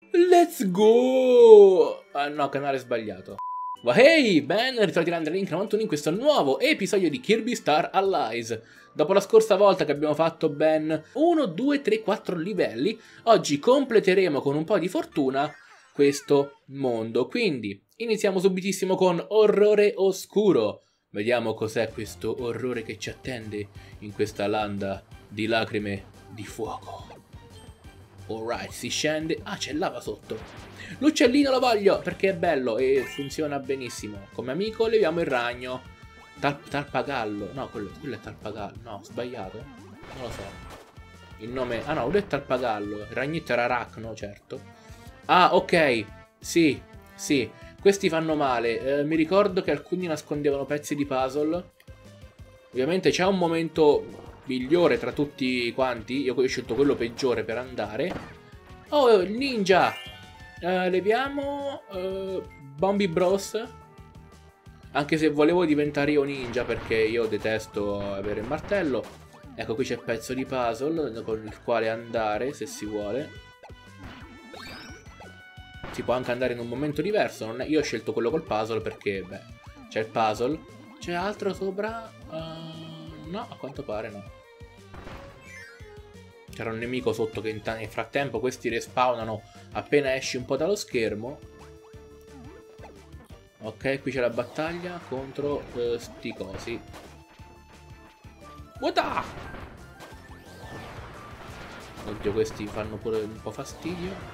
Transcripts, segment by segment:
Let's go! Ah no, canale sbagliato. Hey, ben ritrovati da Link91 in questo nuovo episodio di Kirby Star Allies. Dopo la scorsa volta che abbiamo fatto ben 1, 2, 3, 4 livelli, oggi completeremo con un po' di fortuna questo mondo. Quindi iniziamo subitissimo con Orrore Oscuro. Vediamo cos'è questo orrore che ci attende in questa landa di lacrime di fuoco. Alright, si scende. Ah, c'è lava sotto. L'uccellino lo voglio perché è bello e funziona benissimo. Come amico leviamo il ragno. Tarpagallo. No, quello è tarpagallo. No, sbagliato. Non lo so. Il nome... Ah no, quello è tarpagallo. Il ragnetto era aracno, certo. Ah, ok. Sì, sì. Questi fanno male. Mi ricordo che alcuni nascondevano pezzi di puzzle. Ovviamente c'è un momento migliore tra tutti quanti. Io ho scelto quello peggiore per andare. Oh, il ninja! Leviamo Bombi Bros. Anche se volevo diventare io ninja perché io detesto avere il martello. Ecco, qui c'è il pezzo di puzzle con il quale andare se si vuole. Si può anche andare in un momento diverso. Io ho scelto quello col puzzle perché, beh, c'è il puzzle. C'è altro sopra? No, a quanto pare no. C'era un nemico sotto che nel frattempo questi respawnano appena esci un po' dallo schermo. Ok, qui c'è la battaglia contro sti cosi. What? Oddio, questi fanno pure un po' fastidio.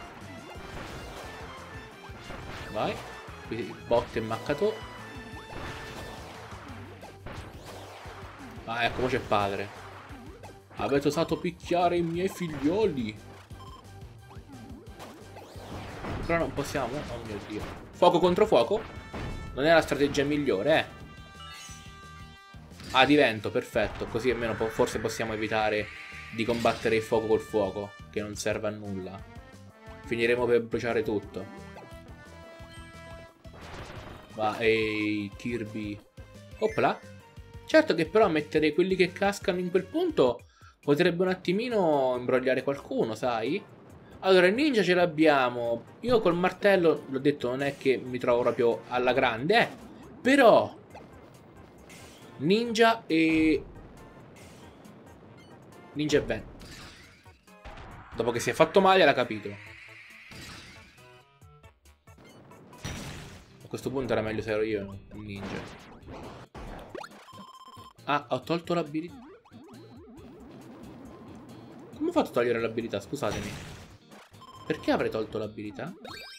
Vai. Qui botte e maccato. Ah, ecco, c'è padre. Avete osato picchiare i miei figlioli. Però non possiamo. Oh mio Dio. Fuoco contro fuoco. Non è la strategia migliore, eh. Ah, di vento, perfetto. Così almeno forse possiamo evitare di combattere il fuoco col fuoco, che non serve a nulla. Finiremo per bruciare tutto. Va, ehi, Kirby. Opla. Certo che però mettere quelli che cascano in quel punto potrebbe un attimino imbrogliare qualcuno, sai? Allora, il ninja ce l'abbiamo. Io col martello, l'ho detto, non è che mi trovo proprio alla grande, però ninja e... Ninja e Ben. Dopo che si è fatto male l'ha capito. A questo punto era meglio se ero io un ninja. Ah, ho tolto l'abilità. Come ho fatto a togliere l'abilità? Scusatemi. Perché avrei tolto l'abilità?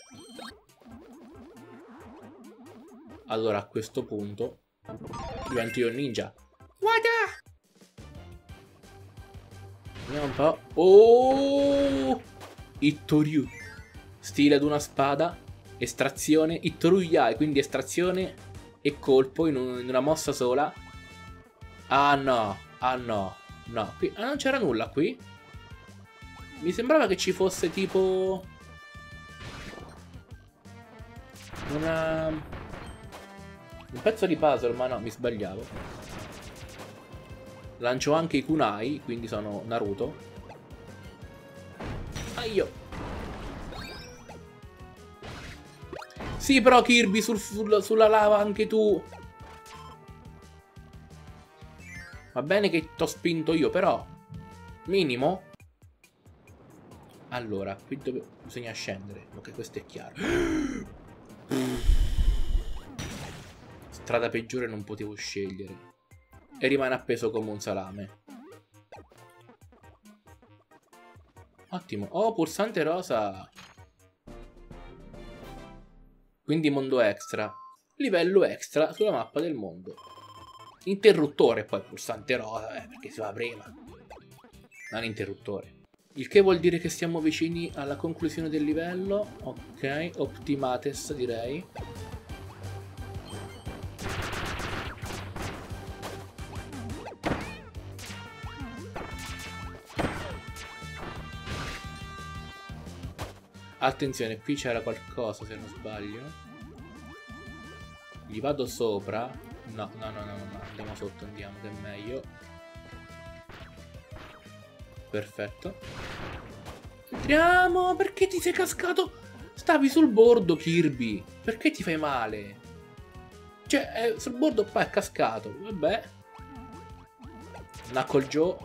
Allora, a questo punto divento io ninja. Guarda! Vediamo un po'. Oh! Ittoryu. Stile ad una spada. Estrazione. Ittoruyai, quindi estrazione e colpo in una mossa sola. Ah no. Ah no. No, qui non c'era nulla qui. Mi sembrava che ci fosse tipo un pezzo di puzzle, ma no, mi sbagliavo. Lancio anche i kunai, quindi sono Naruto. Aio. Sì, però Kirby sulla lava anche tu. Va bene che t'ho spinto io, però minimo. Allora, qui dove bisogna scendere. Ok, questo è chiaro. Strada peggiore non potevo scegliere. E rimane appeso come un salame. Ottimo. Oh, pulsante rosa. Quindi mondo extra. Livello extra sulla mappa del mondo. Interruttore poi, pulsante rosa, perché si va prima. Non interruttore. Il che vuol dire che siamo vicini alla conclusione del livello. Ok, Optimates direi. Attenzione, qui c'era qualcosa se non sbaglio. Gli vado sopra. No, andiamo sotto, andiamo, che è meglio. Perfetto. Entriamo! Perché ti sei cascato? Stavi sul bordo, Kirby. Perché ti fai male? Cioè, sul bordo qua è cascato. Vabbè. Knuckle Joe.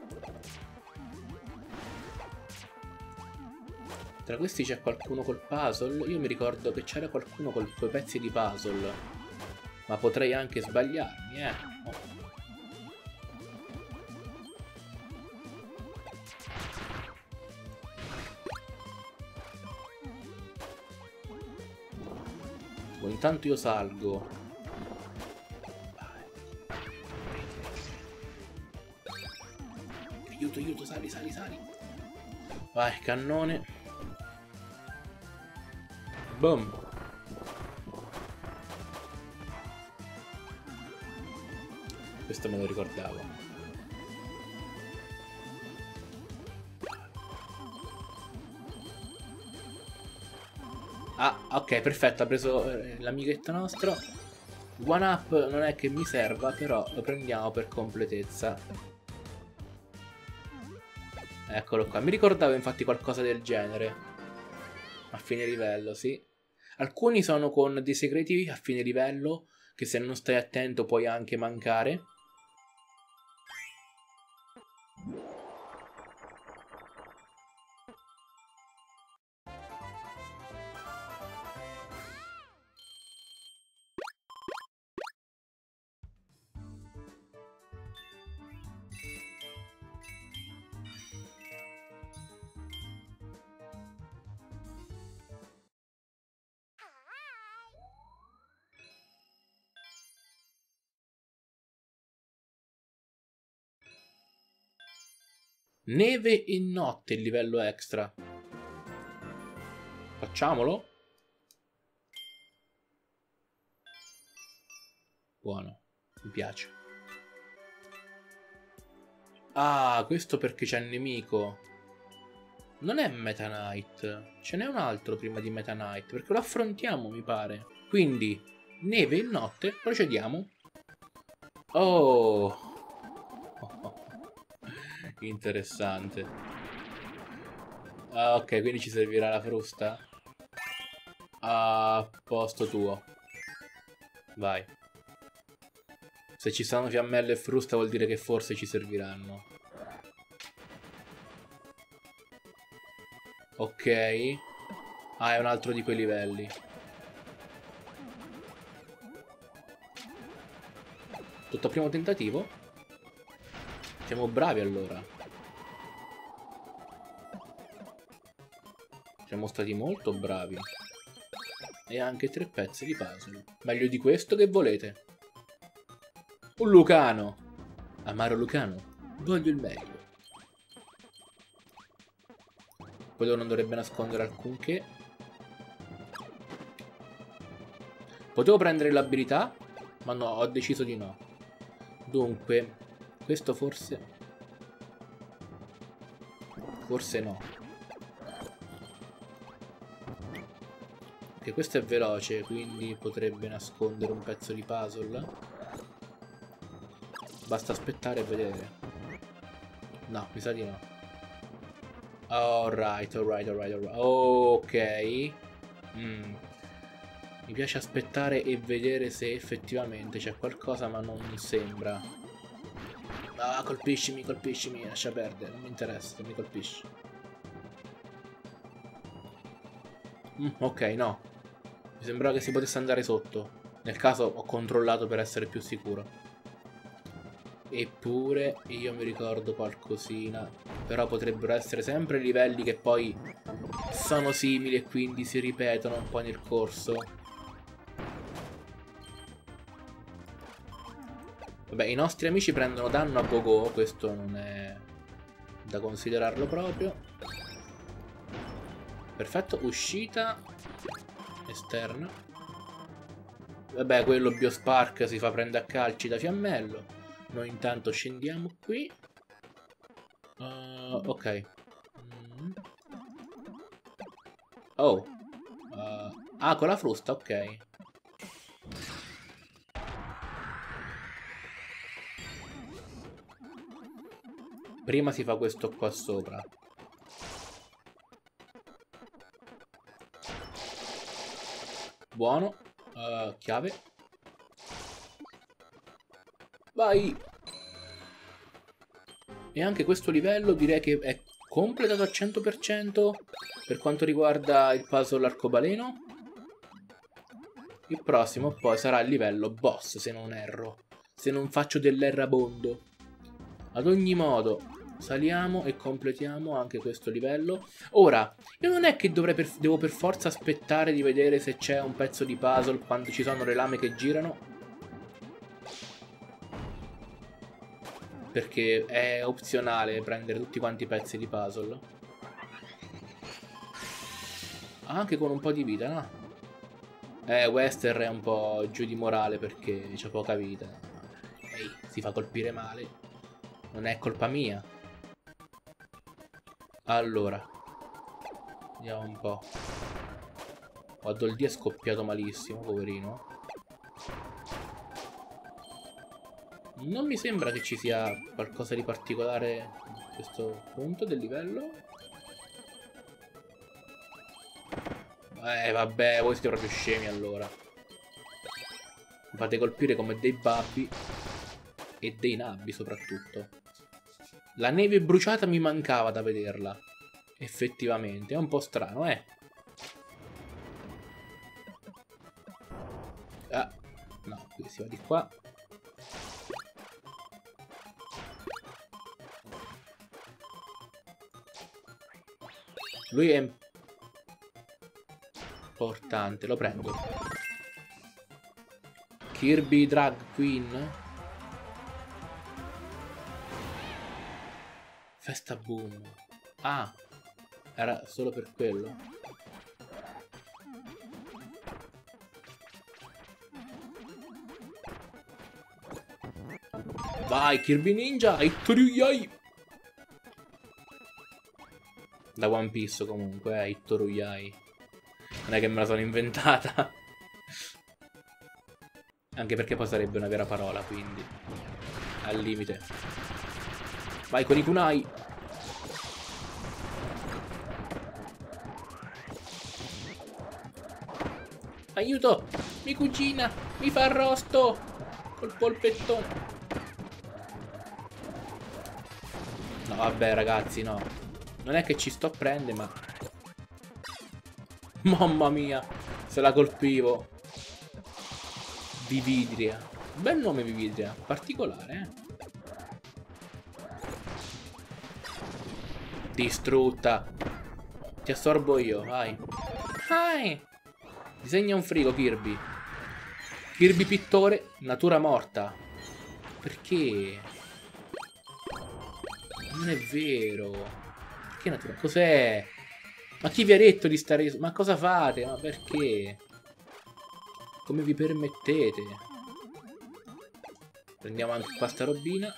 Tra questi c'è qualcuno col puzzle? Io mi ricordo che c'era qualcuno con quei pezzi di puzzle. Ma potrei anche sbagliarmi, Oh. Intanto io salgo. Aiuto, aiuto, sali, sali, sali. Vai, cannone. Boom. Questo me lo ricordavo. Ah, ok, perfetto, ha preso l'amichetto nostro. One up non è che mi serva, però lo prendiamo per completezza. Eccolo qua. Mi ricordavo infatti qualcosa del genere. A fine livello, sì. Alcuni sono con dei segreti a fine livello che se non stai attento puoi anche mancare. Neve e notte il livello extra. Facciamolo? Buono, mi piace. Ah, questo perché c'è il nemico. Non è Meta Knight. Ce n'è un altro prima di Meta Knight, perché lo affrontiamo, mi pare. Quindi, neve e notte, procediamo. Oh. Interessante. Ah, ok, quindi ci servirà la frusta? A posto tuo. Vai. Se ci sono fiammelle e frusta vuol dire che forse ci serviranno. Ok. Ah, è un altro di quei livelli. Tutto a primo tentativo? Siamo bravi allora. Siamo stati molto bravi. E anche 3 pezzi di puzzle. Meglio di questo che volete? Un Lucano. Amaro Lucano. Voglio il meglio. Quello non dovrebbe nascondere alcunché. Potevo prendere l'abilità, ma no, ho deciso di no. Dunque, questo forse... Forse no. Che questo è veloce, quindi potrebbe nascondere un pezzo di puzzle. Basta aspettare e vedere. No, mi sa di no. Alright, alright, alright, alright. Ok. Mi piace aspettare e vedere se effettivamente c'è qualcosa, ma non sembra. Ah, colpiscimi, colpiscimi, lascia perdere, non mi interessa, mi colpisci. Ok, no. Mi sembrava che si potesse andare sotto. Nel caso ho controllato per essere più sicuro. Eppure io mi ricordo qualcosina. Però potrebbero essere sempre livelli che poi sono simili e quindi si ripetono un po' nel corso. Vabbè, i nostri amici prendono danno a go-go, questo non è da considerarlo proprio. Perfetto, uscita esterna. Vabbè, quello Biospark si fa prendere a calci da fiammello. Noi intanto scendiamo qui. Ok. Oh. Ah, con la frusta, ok. Prima si fa questo qua sopra. Buono. Chiave. Vai. E anche questo livello direi che è completato al 100% per quanto riguarda il puzzle arcobaleno. Il prossimo poi sarà il livello boss, se non erro. Se non faccio dell'errabondo. Ad ogni modo, saliamo e completiamo anche questo livello. Ora, io non è che devo per forza aspettare di vedere se c'è un pezzo di puzzle quando ci sono le lame che girano. Perché è opzionale prendere tutti quanti i pezzi di puzzle. Anche con un po' di vita, no? Wester è un po' giù di morale perché c'ha poca vita. Ehi, si fa colpire male. Non è colpa mia. Allora, vediamo un po'. Waddle Dee è scoppiato malissimo, poverino. Non mi sembra che ci sia qualcosa di particolare a questo punto del livello. Vabbè, voi siete proprio scemi allora. Mi fate colpire come dei babbi. E dei nabbi soprattutto. La neve bruciata mi mancava da vederla. Effettivamente, è un po' strano, Ah, no, qui si va di qua. Lui è importante, lo prendo. Kirby Drag Queen. Festa Boom. Ah, era solo per quello. Vai Kirby Ninja, Ittoruyai. Da One Piece comunque, Ittoruyai. Non è che me la sono inventata. Anche perché poi sarebbe una vera parola, quindi. Al limite. Vai con i kunai. Aiuto! Mi cucina! Mi fa arrosto! Col polpettone. No, vabbè ragazzi, no. Non è che ci sto a prendere, ma... Mamma mia! Se la colpivo. Vividria. Bel nome Vividria. Particolare, Distrutta. Ti assorbo io, vai. Vai! Disegna un frigo, Kirby. Kirby pittore, natura morta. Perché? Non è vero. Perché natura? Cos'è? Ma chi vi ha detto di stare... Ma cosa fate? Ma perché? Come vi permettete? Prendiamo anche qua sta robina.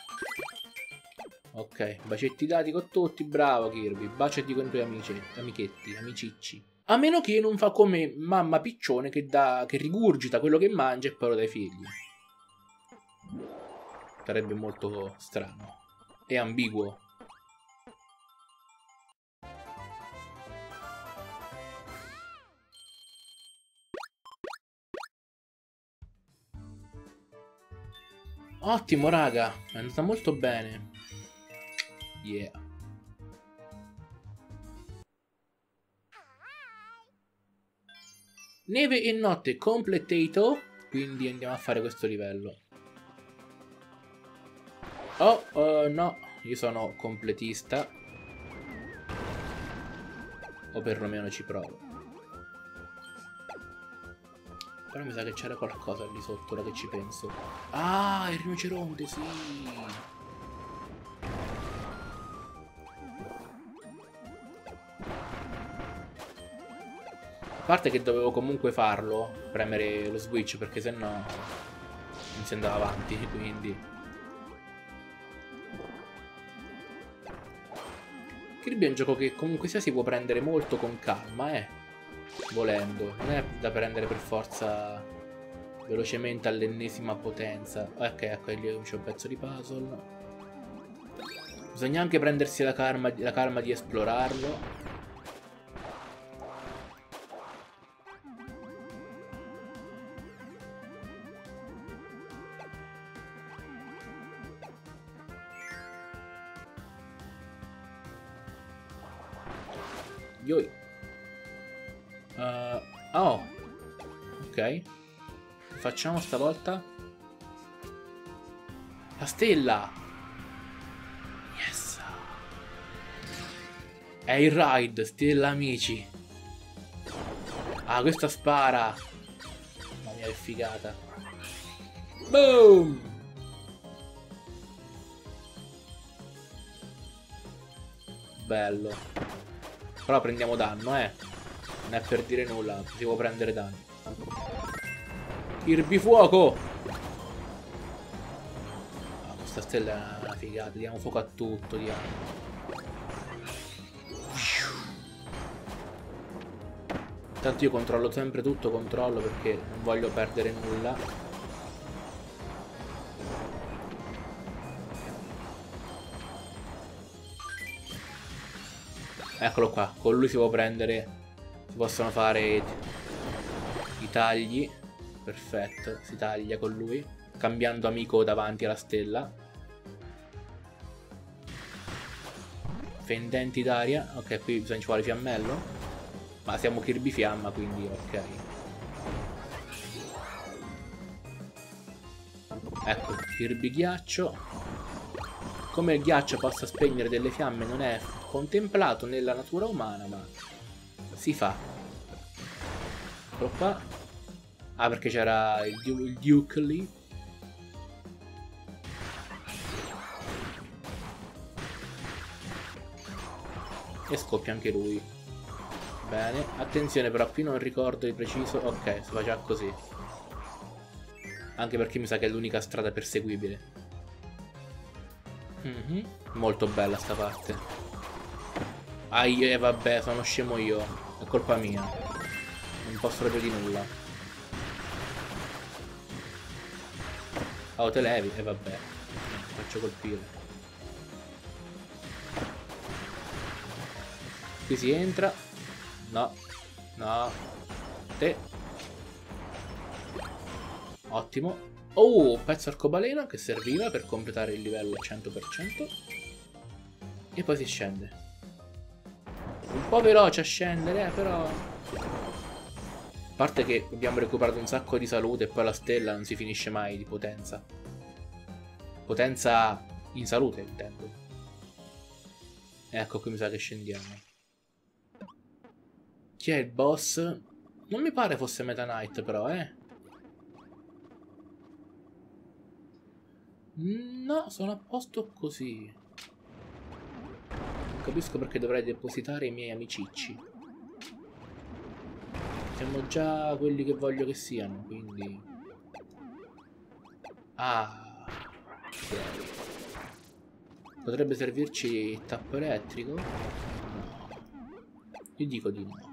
Ok, bacetti dati con tutti, bravo Kirby. Baciati con i tuoi amichetti, amicicci. A meno che non fa come mamma piccione che rigurgita quello che mangia e poi lo dà ai figli. Sarebbe molto strano. E ambiguo. Ottimo raga, è andata molto bene. Yeah. Neve e notte completato. Quindi andiamo a fare questo livello. Oh, no, io sono completista. O perlomeno ci provo. Però mi sa che c'era qualcosa lì sotto, ora che ci penso. Ah, il rinoceronte, sì. A parte che dovevo comunque farlo, premere lo switch, perché sennò non si andava avanti, quindi... Kirby è un gioco che comunque sia si può prendere molto con calma, volendo. Non è da prendere per forza velocemente all'ennesima potenza. Ok, ecco, lì c'è un pezzo di puzzle. Bisogna anche prendersi la calma di esplorarlo. Yoi. Oh. Ok. Facciamo stavolta? La stella! Yes! È il raid, stella amici. Ah, questa spara! Mamma mia, che figata. Boom! Bello. Però prendiamo danno, non è per dire nulla, si può prendere danno. Kirby fuoco! Ah, questa stella è una figata, diamo fuoco a tutto, diamo. Tanto io controllo sempre tutto, controllo perché non voglio perdere nulla. Eccolo qua, con lui si può prendere, si possono fare i tagli. Perfetto, si taglia con lui, cambiando amico davanti alla stella. Fendenti d'aria, ok, qui bisogna ci vuole fiammello. Ma siamo Kirby fiamma, quindi ok. Ecco, Kirby ghiaccio. Come il ghiaccio possa spegnere delle fiamme non è contemplato nella natura umana, ma si fa. Eccolo qua. Ah, perché c'era il Duke lì. E scoppia anche lui. Bene, attenzione però, qui non ricordo di preciso. Ok, si faceva così. Anche perché mi sa che è l'unica strada perseguibile. Molto bella sta parte. Vabbè, sono scemo io. È colpa mia. Non posso proprio di nulla. Oh, te levi? E vabbè. Ti faccio colpire. Qui si entra. No. No. Te. Ottimo. Oh, pezzo arcobaleno che serviva per completare il livello al 100%. E poi si scende. Un po' veloce a scendere, però... A parte che abbiamo recuperato un sacco di salute e poi la stella non si finisce mai di potenza. Potenza in salute, intendo. Ecco, qui mi sa che scendiamo. Chi è il boss? Non mi pare fosse Meta Knight, però, No, sono a posto così. Non capisco perché dovrei depositare i miei amicicci. Siamo già quelli che voglio che siano, quindi... Ah, ok. Potrebbe servirci il tappo elettrico? No. Io dico di no.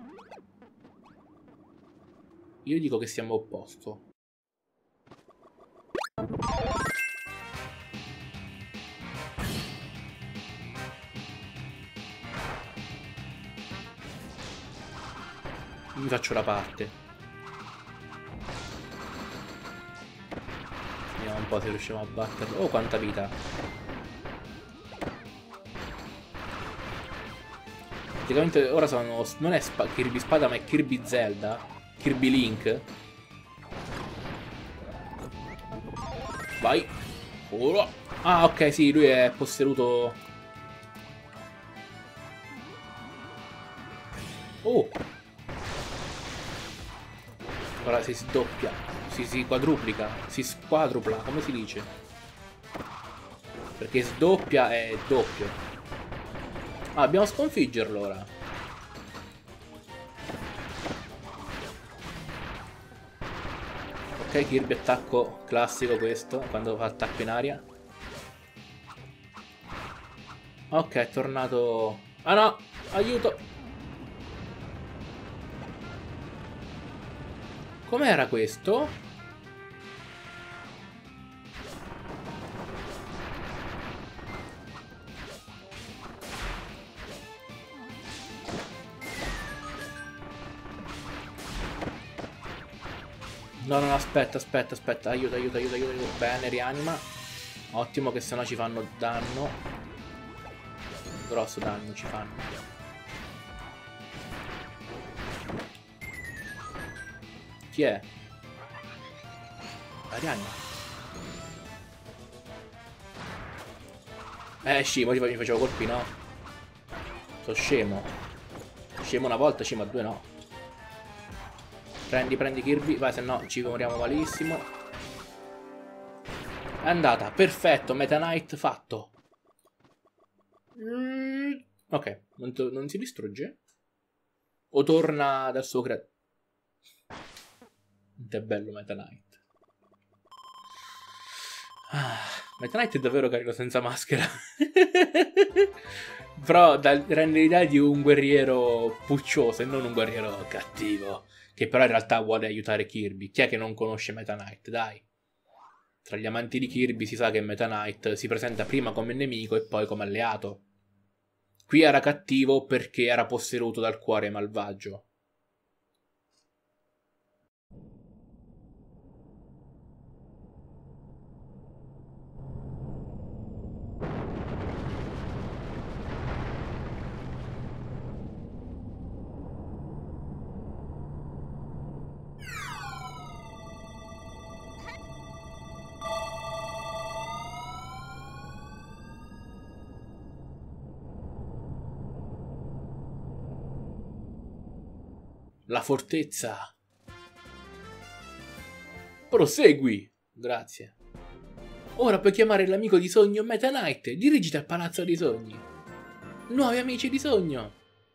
Io dico che siamo opposto. Mi faccio la parte. Vediamo un po' se riusciamo a batterlo. Oh, quanta vita. Praticamente ora sono... Non è Kirby Spada, ma è Kirby Zelda. Kirby Link. Vai. Oh. Ah, ok, sì, lui è posseduto... Oh. Ora si sdoppia. Si quadruplica. Si squadrupla, come si dice? Perché sdoppia è doppio. Ah, dobbiamo sconfiggerlo ora. Ok, Kirby attacco classico questo, quando fa attacco in aria. Ok, è tornato... Ah no, aiuto! Com'era questo? No, no, aspetta, aiuto. Bene, rianima. Ottimo, che sennò ci fanno danno. Grosso danno ci fanno. Chi è? Ariane. Scemo, mi facevo colpi, no? Sono scemo. Scemo una volta, scemo a due no. Prendi Kirby, vai, se no ci moriamo malissimo. È andata, perfetto, Meta Knight fatto. Ok, non si distrugge? O torna dal suo credo? È bello Meta Knight. Meta Knight è davvero carino senza maschera. Però rende l'idea di un guerriero puccioso e non un guerriero cattivo. Che però in realtà vuole aiutare Kirby. Chi è che non conosce Meta Knight? Dai. Tra gli amanti di Kirby si sa che Meta Knight si presenta prima come nemico e poi come alleato. Qui era cattivo perché era posseduto dal cuore malvagio. La fortezza. Prosegui. Grazie. Ora puoi chiamare l'amico di sogno Meta Knight e dirigiti al palazzo dei sogni. Nuovi amici di sogno.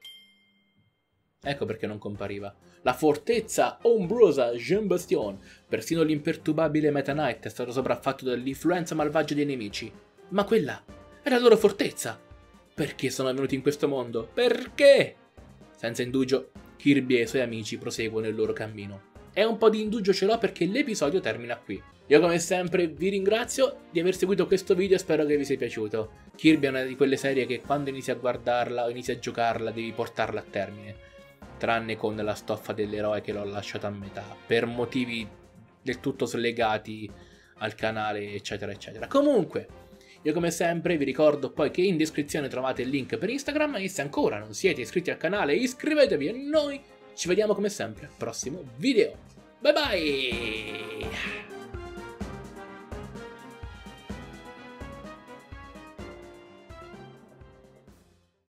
Ecco perché non compariva. La fortezza ombrosa Jean Bastion. Persino l'imperturbabile Meta Knight è stato sopraffatto dall'influenza malvagia dei nemici. Ma quella è la loro fortezza. Perché sono venuti in questo mondo? Perché? Senza indugio, Kirby e i suoi amici proseguono il loro cammino. E un po' di indugio ce l'ho perché l'episodio termina qui. Io come sempre vi ringrazio di aver seguito questo video e spero che vi sia piaciuto. Kirby è una di quelle serie che quando inizi a guardarla o inizi a giocarla devi portarla a termine. Tranne con la stoffa dell'eroe che l'ho lasciata a metà, per motivi del tutto slegati al canale eccetera eccetera. Comunque, io come sempre vi ricordo poi che in descrizione trovate il link per Instagram e se ancora non siete iscritti al canale iscrivetevi e noi ci vediamo come sempre al prossimo video. Bye bye!